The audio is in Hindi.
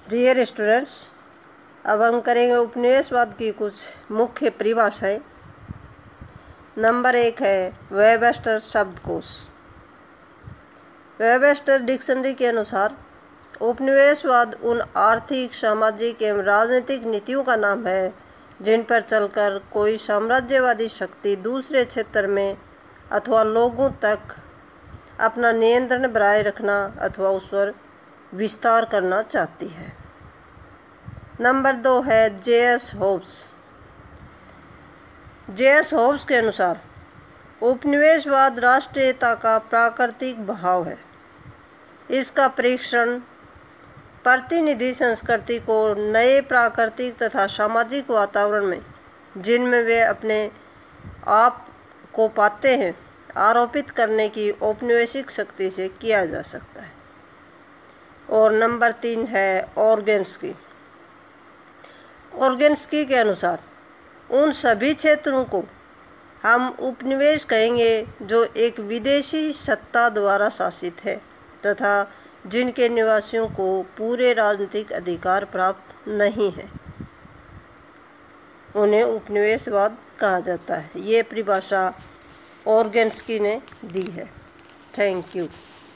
डियर स्टूडेंट्स, अब हम करेंगे उपनिवेशवाद की कुछ मुख्य परिभाषाएं। नंबर 1 है वेबस्टर शब्दकोश। वेबस्टर डिक्शनरी के अनुसार उपनिवेशवाद उन आर्थिक, सामाजिक एवं राजनीतिक नीतियों का नाम है जिन पर चलकर कोई साम्राज्यवादी शक्ति दूसरे क्षेत्र में अथवा लोगों तक अपना नियंत्रण बनाए रखना अथवा उस पर विस्तार करना चाहती है। नंबर 2 है जे.एस. होब्स। जे.एस. होब्स के अनुसार उपनिवेशवाद राष्ट्रीयता का प्राकृतिक भाव है। इसका परीक्षण प्रतिनिधि संस्कृति को नए प्राकृतिक तथा सामाजिक वातावरण में जिनमें वे अपने आप को पाते हैं आरोपित करने की औपनिवेशिक शक्ति से किया जा सकता है। और नंबर 3 है ओरगेन्स्की। ओरगेन्स्की के अनुसार उन सभी क्षेत्रों को हम उपनिवेश कहेंगे जो एक विदेशी सत्ता द्वारा शासित है तथा जिनके निवासियों को पूरे राजनीतिक अधिकार प्राप्त नहीं है, उन्हें उपनिवेशवाद कहा जाता है। ये परिभाषा ओरगेन्स्की ने दी है। Thank you.